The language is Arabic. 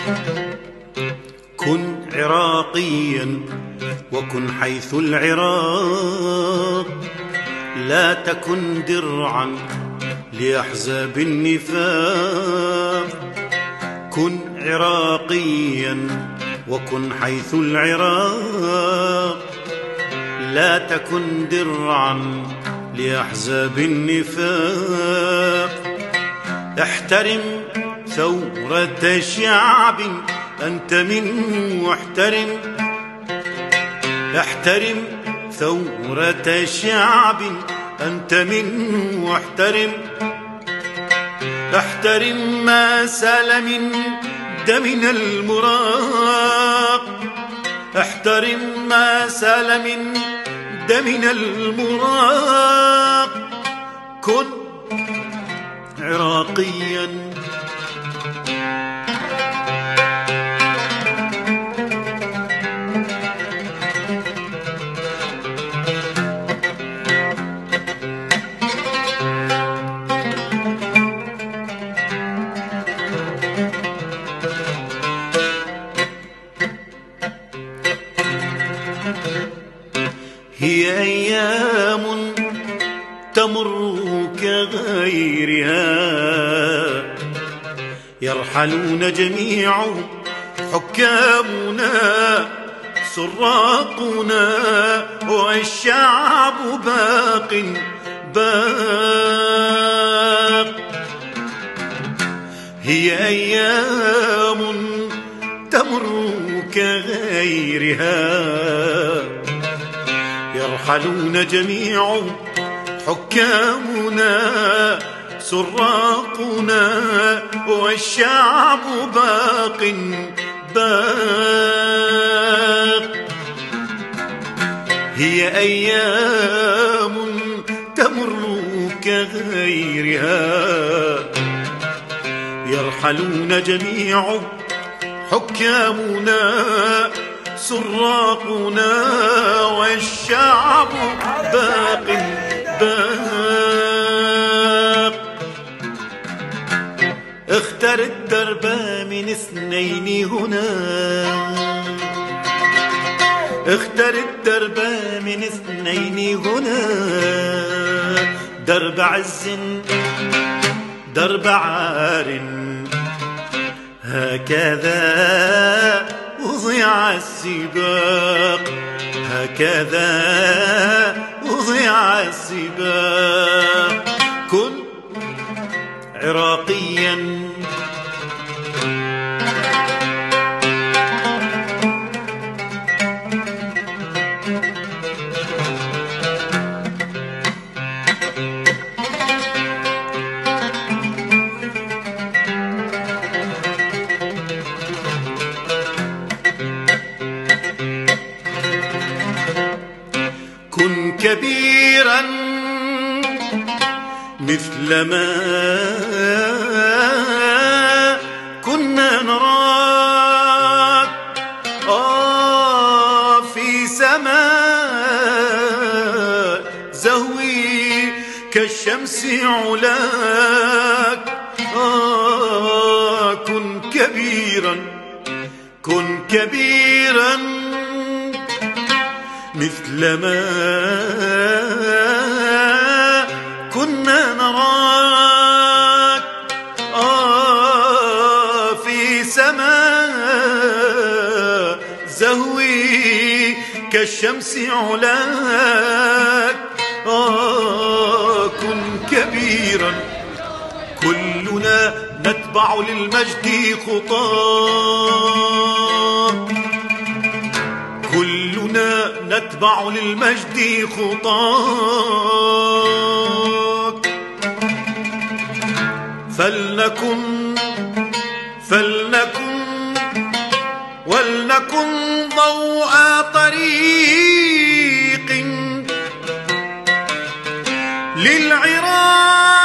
كن عراقيا وكن حيث العراق، لا تكن درعا لأحزاب النفاق. كن عراقيا وكن حيث العراق، لا تكن درعا لأحزاب النفاق. احترم ثورة شعب أنت منه، احترم ثورة شعب أنت منه، احترم ما سال من دمنا المراق، احترم ما سال من دمنا المراق. كن عراقيا هي أيام تمر كغيرها، يرحلون جميعهم حكامنا سراقنا، والشعب باق باق. هي أيام تمر كغيرها، يرحلون جميعهم حكامنا سراقنا، والشعب باق باق. هي أيام تمر كغيرها، يرحلون جميعهم حكامنا سراقنا، والشعب باق باق. اختر الدرب من اثنين هنا، اختر الدرب من اثنين هنا، درب عز درب عار، هكذا وضع السباق، هكذا وضع السباق. كن عراقيا كن كبيرا مثلما كنا نراك في سماء زهوي كالشمس علاك. كن كبيرا، كن كبيرا مثلما كنا نراك في سماء زهوي كالشمس علاك. كن كبيرا، كلنا نتبع للمجد خطاك، كلنا نتبع للمجد خطاك. فلنكن ولنكن ضوء طريق للعراق.